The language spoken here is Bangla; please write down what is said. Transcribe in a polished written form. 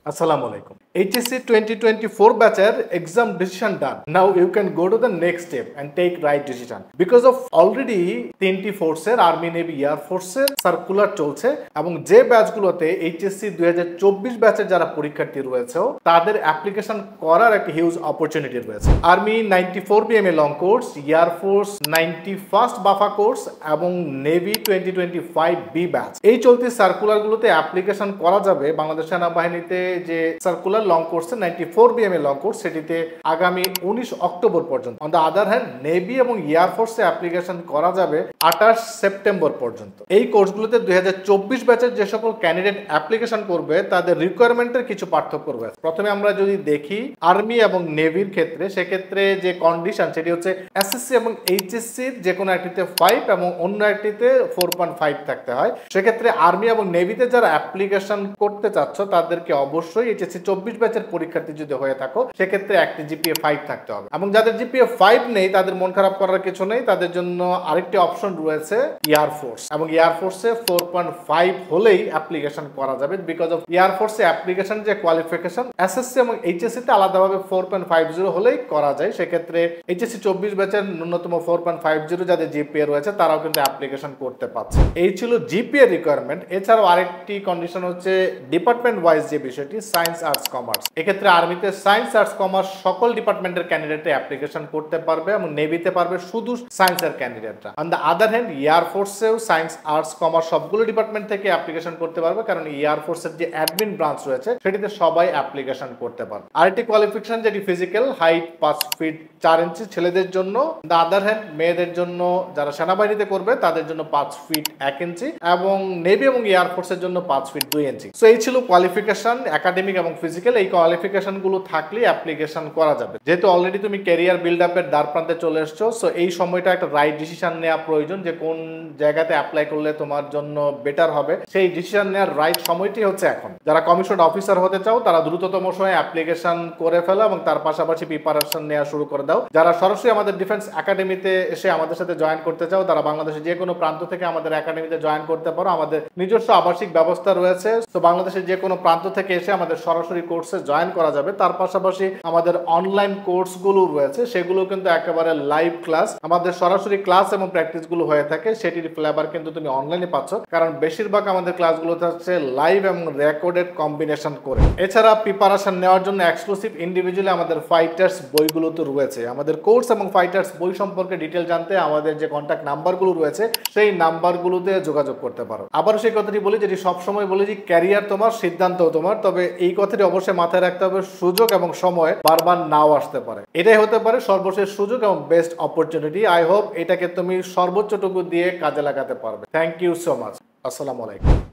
Assalamu alaikum. HSC 2024 batcher exam decision done. Now you can go to the next step and take right decision. Because of already 3টি ফোর্সের আর্মি নেভি এয়ার ফোর্সের সার্কুলার চলছে এবং যে ব্যাচগুলোতে HSC 2024 ব্যাচের যারা পরীক্ষার্থী রয়েছে তাদের অ্যাপ্লিকেশন করার একটা হিউজ অপরচুনিটি রয়েছে। Army 94 BMA long course, air force 91st BAFA course এবং নেভি 2025 বি ব্যাচ এই চলতি সার্কুলারগুলোতে অ্যাপ্লিকেশন করা যাবে। বাংলাদেশ সেনাবাহিনীতে যে সার্কুলার লং কোর্সে 94 BMA লং কোর্স সেটিতে আগামী 19 অক্টোবর পর্যন্ত। On the other hand navy এবং এয়ার ফোর্সে অ্যাপ্লিকেশন করা যাবে 28 সেপ্টেম্বর পর্যন্ত। এই কোর্সগুলোতে 2024 ব্যাচের যে সকল ক্যান্ডিডেট অ্যাপ্লিকেশন করবে তাদের রিকোয়ারমেন্টের কিছু পার্থক্য রয়েছে। প্রথমে আমরা যদি দেখি আর্মি এবং নেভির ক্ষেত্রে, সেক্ষেত্রে যে কন্ডিশন সেটি হচ্ছে এসএসসি এবং এইচএসসির যে কোনো একটিতে 5 এবং অন্য একটিতে 4.5 থাকতে হয়। সেক্ষেত্রে আর্মি এবং নেভিতে যারা অ্যাপ্লিকেশন করতে চাচ্ছ তাদেরকে অবশ্যই এইচএসসি 24 ব্যাচের পরীক্ষার্থী যদি হয়ে থাকো সেক্ষেত্রে একটি জিপিএ 5 থাকতে হবে। এবং যাদের জিপিএ 5 নেই তাদের মন খারাপ করার কিছু নেই, তাদের জন্য আরেকটি অপশন রয়েছে এয়ার ফোর্স। এবং এয়ার ফোর্সে 4.5 হলেই অ্যাপ্লিকেশন করা যাবে। বিকজ অফ এয়ার ফোর্সে অ্যাপ্লিকেশন যে কোয়ালিফিকেশন এসএসসি এবং এইচএসসি তে আলাদাভাবে 4.50 হলেই করা যায়। সেক্ষেত্রে এইচএসসি 24 ব্যাচের ন্যূনতম 4.50 যাদের জিপিএ রয়েছে তারাও কিন্তু অ্যাপ্লিকেশন করতে পারছে। এই ছিল জিপিএ রিকোয়ারমেন্ট। এছাড়াও আরেকটি কন্ডিশন হচ্ছে ডিপার্টমেন্ট ওয়াইজ যে বিষয়টি সায়েন্স আর্টস কমার্স। এক্ষেত্রে আর্মিতে সায়েন্স আর্টস কমার্স সকল ডিপার্টমেন্টের ক্যান্ডিডেটে অ্যাপ্লিকেশন করতে পারবে এবং নেভিতে পারবে শুধু সায়েন্সের ক্যান্ডিডেটরা। On the other hand air ফোর্সেও সায়েন্স আর্টস কমার্স সবগুলো ডিপার্টমেন্ট থেকে অ্যাপ্লিকেশন করতে পারবে, কারণ এয়ার ফোর্সের যে অ্যাডমিন ব্রাঞ্চ রয়েছে সেটিতে সবাই অ্যাপ্লিকেশন করতে পারবে। আরেকটি কোয়ালিফিকেশন যেটি ফিজিক্যাল হাইট 5 ফিট 4 ইঞ্চি ছেলেদের জন্য, দ্য আদার হ্যান্ড মেয়েদের জন্য যারা সেনাবাহিনীতে করবে তাদের জন্য 5 ফিট 1 ইঞ্চি এবং নেভি এবং এয়ার ফোর্সের জন্য 5 ফিট 2 ইঞ্চি। সো এই ছিল কোয়ালিফিকেশন একাডেমিক এবং ফিজিক্যাল। এই কোয়ালিফিকেশন গুলো থাকলে অ্যাপ্লিকেশন করা যাবে। যেহেতু অলরেডি তুমি ক্যারিয়ার বিল্ড আপের দ্বার প্রান্তে চলে এসছো, সো এই সময়টা একটা রাইট ডিসিশন নেওয়া প্রয়োজন যে কোন জায়গাতে অ্যাপ্লাই করলে তোমার জন্য বেটার হবে। সেই ডিসিশন নেওয়ার রাইট সময়টি হচ্ছে এখন। যারা কমিশন অফিসার হতে চাও তারা দ্রুততম সময়ে অ্যাপ্লিকেশন করে ফেলো এবং তার পাশাপাশি প্রিপারেশন নেওয়া শুরু করে দাও। যারা সরাসরি আমাদের ডিফেন্স একাডেমিতে এসে আমাদের সাথে জয়েন করতে চাও তারা বাংলাদেশের যে কোনো প্রান্ত থেকে আমাদের একাডেমিতে জয়েন করতে পারো। আমাদের নিজস্ব আবাসিক ব্যবস্থা রয়েছে। তো বাংলাদেশের যে কোনো প্রান্ত থেকে এসে আমাদের সরাসরি কোর্সে জয়েন করা যাবে। তার পাশাপাশি আমাদের অনলাইন কোর্সগুলো রয়েছে, সেগুলো কিন্তু একেবারে লাইভ ক্লাস। আমাদের সরাসরি ক্লাস এবং প্র্যাকটিসগুলো হয়ে থাকে, সেটির ফ্লেভার কিন্তু তুমি অনলাইনে পাচ্ছ, কারণ বেশিরভাগ আমাদের ক্লাসগুলো হচ্ছে লাইভ এবং রেকর্ডেড কম্বিনেশন করে। এছাড়া প্রিপারেশন নেওয়ার জন্য এক্সক্লুসিভ ইন্ডিভিজুয়ালি আমাদের ফাইটার্স বইগুলো তো রয়েছে। আমাদের কোর্স এবং ফাইটার্স বই সম্পর্কে ডিটেল জানতে আমাদের যে কন্ট্যাক্ট নাম্বারগুলো রয়েছে সেই নাম্বারগুলোতে যোগাযোগ করতে পারো। আবার সেই কথাটি বলি, যেটি সবসময় বলি যে ক্যারিয়ার তোমার, সিদ্ধান্ত তোমার। তবে এই কথাটি অবশ্যই মাথায় রাখতে হবে, সুযোগ এবং সময় বারবার নাও আসতে পারে। এটাই হতে পারে সর্বশেষ সুযোগ এবং বেস্ট অপরচুনিটি। আই হোপ এটাকে তুমি সর্বোচ্চটুকু দিয়ে কাজে লাগাতে পারবে। Thank you so much. আসসালামু আলাইকুম।